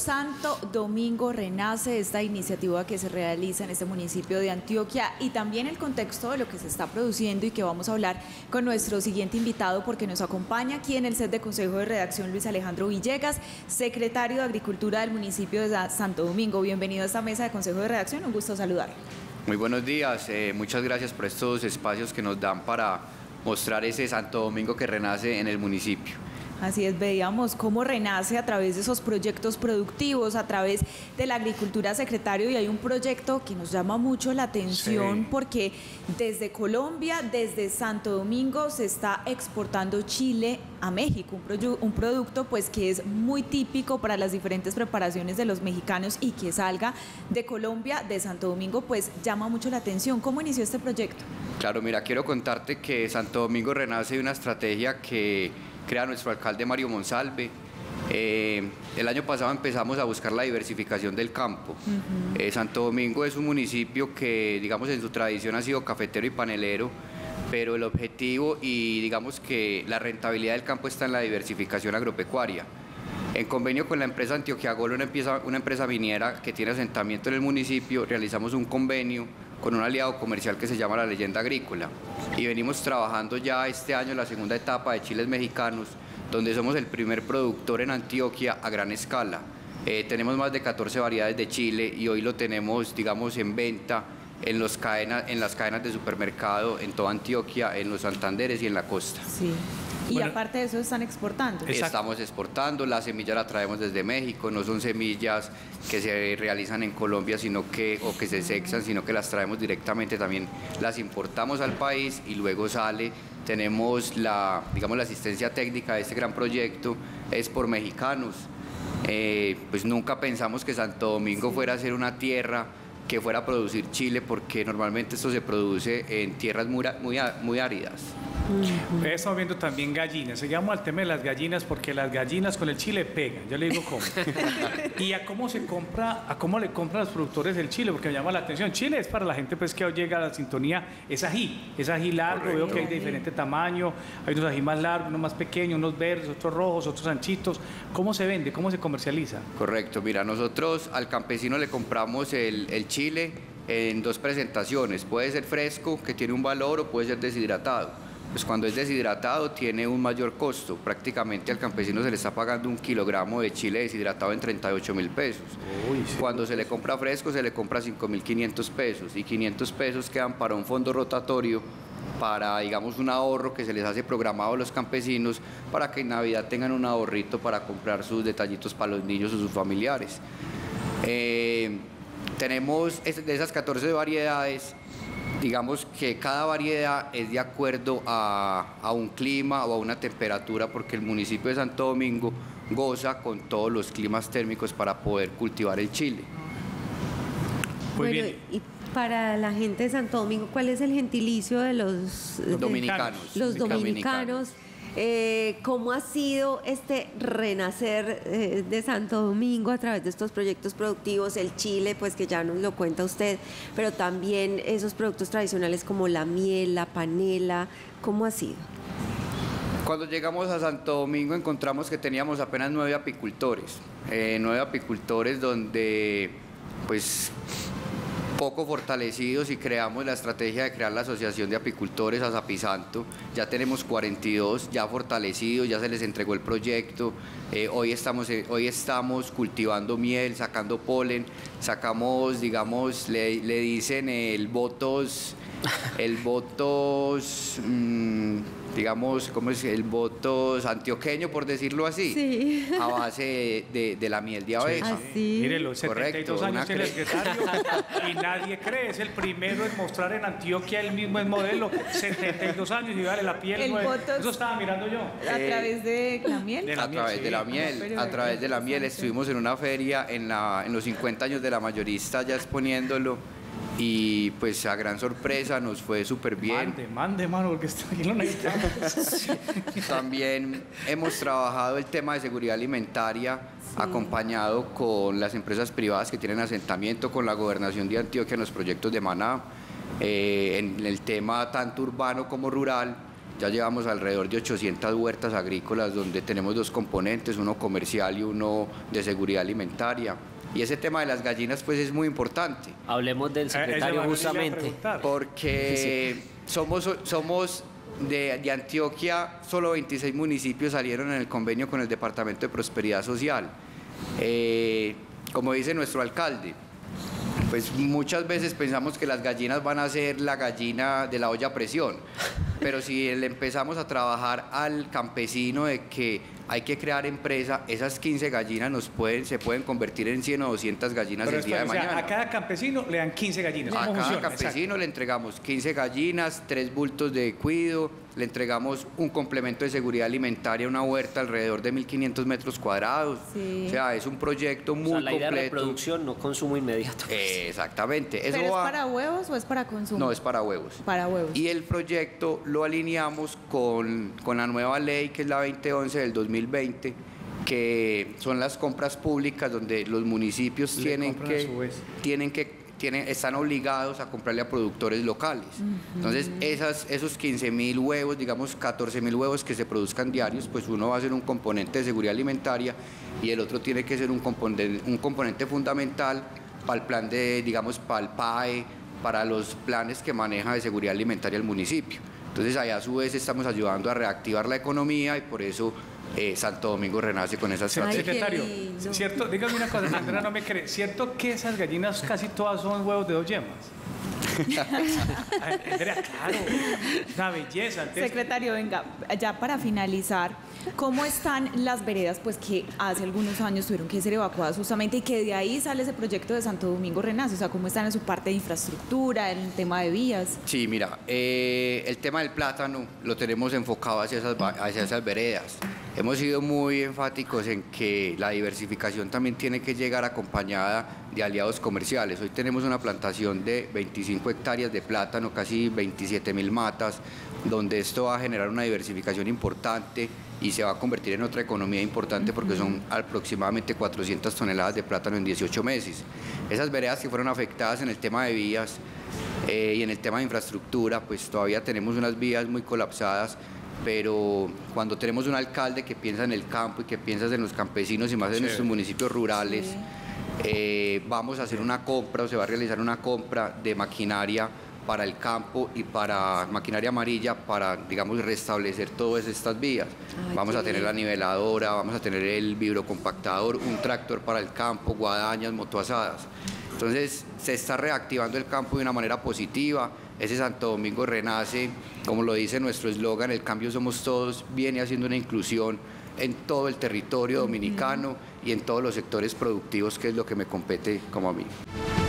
Santo Domingo Renace, esta iniciativa que se realiza en este municipio de Antioquia, y también el contexto de lo que se está produciendo y que vamos a hablar con nuestro siguiente invitado, porque nos acompaña aquí en el set de Consejo de Redacción Luis Alejandro Villegas, secretario de Agricultura del municipio de Santo Domingo. Bienvenido a esta mesa de Consejo de Redacción, un gusto saludarlo. Muy buenos días, muchas gracias por estos espacios que nos dan para mostrar ese Santo Domingo que renace en el municipio. Así es, veíamos cómo renace a través de esos proyectos productivos, a través de la agricultura, secretario, y hay un proyecto que nos llama mucho la atención porque desde Colombia, desde Santo Domingo, se está exportando chile a México, un producto pues que es muy típico para las diferentes preparaciones de los mexicanos, y que salga de Colombia, de Santo Domingo, pues llama mucho la atención. ¿Cómo inició este proyecto? Claro, mira, quiero contarte que Santo Domingo renace de una estrategia que crea nuestro alcalde Mario Monsalve. El año pasado empezamos a buscar la diversificación del campo. Santo Domingo es un municipio que, digamos, en su tradición ha sido cafetero y panelero, pero el objetivo y digamos que la rentabilidad del campo está en la diversificación agropecuaria. En convenio con la empresa Antioquia Golo, una empresa minera que tiene asentamiento en el municipio, realizamos un convenio con un aliado comercial que se llama La Leyenda Agrícola, y venimos trabajando ya este año la segunda etapa de chiles mexicanos, donde somos el primer productor en Antioquia a gran escala. Tenemos más de 14 variedades de chile y hoy lo tenemos, digamos, en venta en las cadenas de supermercado en toda Antioquia, en los Santanderes y en la costa. Sí. Y bueno, aparte de eso están exportando. Estamos exportando, la semilla la traemos desde México, no son semillas que se realizan en Colombia o que se sexan, sino que las traemos directamente, también las importamos al país y luego sale. Tenemos la asistencia técnica de este gran proyecto, es por mexicanos. Pues nunca pensamos que Santo Domingo fuera a ser una tierra que fuera a producir chile, porque normalmente esto se produce en tierras muy áridas. Estamos viendo también gallinas. Seguimos al tema de las gallinas, porque las gallinas con el chile pegan. Yo le digo cómo. Y a cómo le compran los productores el chile, porque me llama la atención. Chile es para la gente pues que llega a la sintonía, es ají largo. Correcto. Veo que hay de diferente tamaño, hay unos ají más largos, unos más pequeños, unos verdes, otros rojos, otros anchitos. ¿Cómo se vende? ¿Cómo se comercializa? Correcto, mira, nosotros al campesino le compramos el chile en dos presentaciones. Puede ser fresco, que tiene un valor, o puede ser deshidratado. Pues cuando es deshidratado tiene un mayor costo. Prácticamente al campesino se le está pagando 1 kilogramo de chile deshidratado en 38.000 pesos. Cuando se le compra fresco se le compra 5.500 pesos, y 500 pesos quedan para un fondo rotatorio, para, digamos, un ahorro que se les hace programado a los campesinos para que en Navidad tengan un ahorrito para comprar sus detallitos para los niños o sus familiares. Tenemos de esas 14 variedades. Digamos que cada variedad es de acuerdo a un clima o a una temperatura, porque el municipio de Santo Domingo goza con todos los climas térmicos para poder cultivar el chile. Muy bien. Y para la gente de Santo Domingo, ¿cuál es el gentilicio de los dominicanos? Los dominicanos. ¿Cómo ha sido este renacer de Santo Domingo a través de estos proyectos productivos? El chile, pues que ya nos lo cuenta usted, pero también esos productos tradicionales como la miel, la panela, ¿cómo ha sido? Cuando llegamos a Santo Domingo encontramos que teníamos apenas 9 apicultores, 9 apicultores donde pues poco fortalecidos, y creamos la estrategia de crear la Asociación de Apicultores Azapisanto. Ya tenemos 42 ya fortalecidos, ya se les entregó el proyecto. Hoy estamos cultivando miel, sacando polen, sacamos, digamos, le dicen el votos, digamos, ¿cómo es? El votos antioqueño, por decirlo así, sí, a base de la miel de abeja. Sí. Mire, los 72 años tiene el secretario y nadie cree, es el primero en mostrar en Antioquia el mismo modelo, 72 años y vale la piel. Eso estaba mirando yo. ¿A través de la miel? A través de la miel, estuvimos en una feria en los 50 años de la mayorista ya exponiéndolo, y pues a gran sorpresa nos fue súper bien. Mande, mano, porque aquí lo necesitamos. También hemos trabajado el tema de seguridad alimentaria, acompañado con las empresas privadas que tienen asentamiento, con la gobernación de Antioquia en los proyectos de Maná, en el tema tanto urbano como rural. Ya llevamos alrededor de 800 huertas agrícolas donde tenemos 2 componentes, uno comercial y uno de seguridad alimentaria. Y ese tema de las gallinas pues es muy importante. Hablemos del secretario justamente. Porque somos de Antioquia, solo 26 municipios salieron en el convenio con el Departamento de Prosperidad Social. Como dice nuestro alcalde, pues muchas veces pensamos que las gallinas van a ser la gallina de la olla a presión, pero si le empezamos a trabajar al campesino de que hay que crear empresa, esas 15 gallinas se pueden convertir en 100 o 200 gallinas el día de mañana. A cada campesino le dan 15 gallinas. A cada campesino Exacto. le entregamos 15 gallinas, 3 bultos de cuido, le entregamos un complemento de seguridad alimentaria, una huerta alrededor de 1.500 metros cuadrados. Sí. O sea, es un proyecto muy la idea completo. de reproducción, no consumo inmediato. Exactamente. ¿Pero es para huevos o es para consumo? No, es para huevos. Para huevos. Y el proyecto lo alineamos con la nueva ley, que es la 2011 del 2020, que son las compras públicas donde los municipios están obligados a comprarle a productores locales. Entonces, esos 15.000 huevos, digamos 14.000 huevos que se produzcan diarios, pues uno va a ser un componente de seguridad alimentaria y el otro tiene que ser un componente fundamental para el plan digamos, para el PAE, para los planes que maneja de seguridad alimentaria el municipio. Entonces, allá a su vez estamos ayudando a reactivar la economía y por eso Santo Domingo renace con esa estrategia. Secretario, ¿cierto? Dígame una cosa, Sandra no me cree. ¿Cierto que esas gallinas casi todas son huevos de 2 yemas? Andrea, claro, una belleza. Secretario, venga, ya para finalizar, ¿cómo están las veredas pues que hace algunos años tuvieron que ser evacuadas justamente y que de ahí sale ese proyecto de Santo Domingo Renace? O sea, ¿cómo están en su parte de infraestructura, en el tema de vías? Sí, mira, el tema del plátano lo tenemos enfocado hacia esas veredas. Hemos sido muy enfáticos en que la diversificación también tiene que llegar acompañada de aliados comerciales. Hoy tenemos una plantación de 25 hectáreas de plátano, casi 27.000 matas, donde esto va a generar una diversificación importante y se va a convertir en otra economía importante porque son aproximadamente 400 toneladas de plátano en 18 meses. Esas veredas que fueron afectadas en el tema de vías y en el tema de infraestructura, pues todavía tenemos unas vías muy colapsadas, pero cuando tenemos un alcalde que piensa en el campo y que piensa en los campesinos y más en nuestros municipios rurales, vamos a hacer una compra o se va a realizar una compra de maquinaria para el campo y para maquinaria amarilla para, digamos, restablecer todas estas vías. Vamos a tener la niveladora, vamos a tener el vibrocompactador, un tractor para el campo, guadañas, motoazadas. Entonces se está reactivando el campo de una manera positiva. Ese Santo Domingo renace, como lo dice nuestro eslogan, el cambio somos todos, viene haciendo una inclusión en todo el territorio dominicano y en todos los sectores productivos, que es lo que me compete como a mí.